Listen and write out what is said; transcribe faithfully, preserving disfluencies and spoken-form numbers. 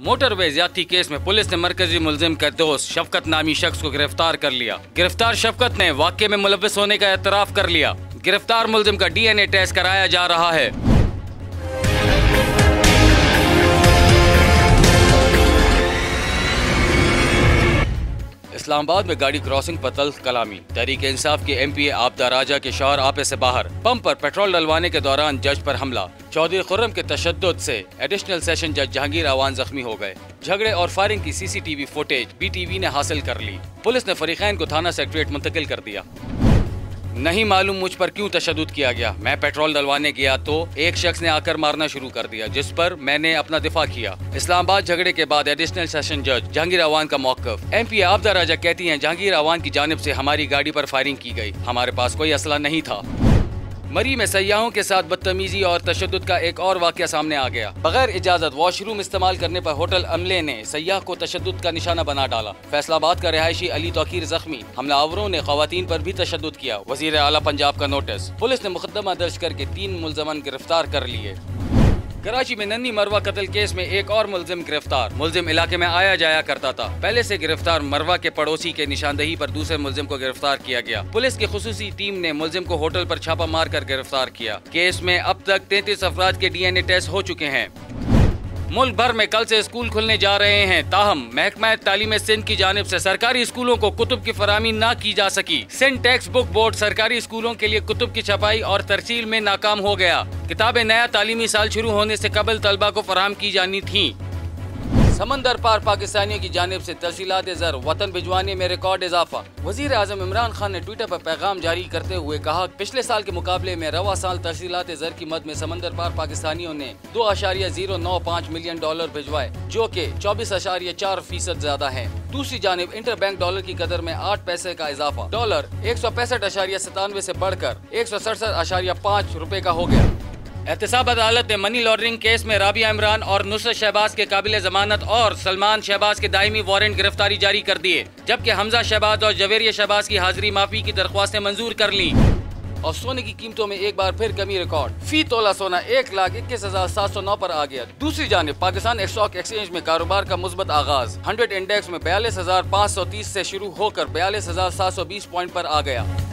Motorway ज्यादती case में police ने मरकजी मुलजिम का दोस्त शफकत नामी शख्स को गिरफ्तार कर लिया। गिरफ्तार शफकत ने वाक़े में मुलव्विस होने का एतराफ कर लिया। गिरफ्तार मुलजिम का डीएनए टेस्ट कराया जा रहा है। इस्लामाबाद में गाड़ी क्रॉसिंग पर तल्ख कलामी। तहरीक इंसाफ के एम पी ए आबदा राजा के शौहर आपे से बाहर। पंप पर पेट्रोल डलवाने के दौरान जज पर हमला। चौधरी खुर्रम के तशद्दुद से एडिशनल सेशन जज जहांगीर आवान जख्मी हो गए। झगड़े और फायरिंग की सीसीटीवी फुटेज बीटीवी ने हासिल कर ली। पुलिस ने फरीकैन को थाना सेक्रेटरीट मुंतकिल कर दिया। नहीं मालूम मुझ पर क्यों तशद्दुद किया गया। मैं पेट्रोल डलवाने गया तो एक शख्स ने आकर मारना शुरू कर दिया, जिस पर मैंने अपना दिफा किया। इस्लामाबाद झगड़े के बाद एडिशनल सेशन जज जहांगीर आवान का मौक़िफ़। एम पी ए आबदा राजा कहती हैं, जहांगीर आवान की जानिब से हमारी गाड़ी पर फायरिंग की गई। हमारे पास कोई असला नहीं था। मरी में सयाहों के साथ बदतमीजी और तशद्दुद का एक और वाक़या सामने आ गया। बगैर इजाज़त वॉशरूम इस्तेमाल करने पर होटल अमले ने सयाह को तशद्दुद का निशाना बना डाला। फैसलाबाद का रिहायशी अली तौकीर जख्मी। हमलावरों ने ख़वातीन पर भी तशद्दुद किया। वज़ीर आला पंजाब का नोटिस। पुलिस ने मुकदमा दर्ज करके तीन मुलज़मान गिरफ्तार कर लिए। कराची में नन्ही मरवा कत्ल केस में एक और मुलजिम गिरफ्तार। मुलजिम इलाके में आया जाया करता था। पहले से गिरफ्तार मरवा के पड़ोसी के निशानदही पर दूसरे मुलजिम को गिरफ्तार किया गया। पुलिस की खुसूसी टीम ने मुलजिम को होटल पर छापा मार कर गिरफ्तार किया। केस में अब तक तैंतीस अफराद के डीएनए टेस्ट हो चुके हैं। मुल्क भर में कल से स्कूल खुलने जा रहे हैं, ताहम महकमा तालीम सिंध की जानिब से सरकारी स्कूलों को कुतुब की फराहमी न की जा सकी। सिंध टेक्स्ट बुक बोर्ड सरकारी स्कूलों के लिए कुतुब की छपाई और तरसील में नाकाम हो गया। किताबें नया तालीमी साल शुरू होने से कबल तलबा को फराहम की जानी थी। समंदर पार पाकिस्तानियों की जानिब से तरसीलात ज़र वतन भिजवाने में रिकॉर्ड इजाफा। वज़ीर आज़म इमरान खान ने ट्विटर पर पैगाम जारी करते हुए कहा, पिछले साल के मुकाबले में रवा साल तरसीलात ज़र की मद में समंदर पार पाकिस्तानियों ने दो आशारिया जीरो नौ पाँच मिलियन डॉलर भिजवाए, जो कि चौबीस आशारिया चार फीसद ज्यादा है। दूसरी जानिब इंटर बैंक डॉलर की कदर में आठ पैसे का इजाफा। डॉलर एक सौ पैंसठ आशारिया सतानवे से बढ़कर एक सौ सड़सठ आशारिया पाँच रुपए का हो गया। एहतसाब अदालत ने मनी लॉन्ड्रिंग केस में राबिया इमरान और नुसरत शहबाज के काबिल जमानत और सलमान शहबाज के दायमी वारंट गिरफ्तारी जारी कर दिए, जबकि हमजा शहबाज और जवेरिया शहबाज की हाजिरी माफी की दरख्वास्तें मंजूर कर ली। और सोने की कीमतों में एक बार फिर कमी रिकॉर्ड। फी तोला सोना एक लाख इक्कीस हजार सात सौ नौ पर आ गया। दूसरी जानिब पाकिस्तान स्टॉक एक्सचेंज में कारोबार का मुस्बत आगाज। हंड्रेड इंडेक्स में बयालीस हजार पाँच सौ तीस से शुरू होकर बयालीस हजार सात सौ बीस पॉइंट पर आ गया।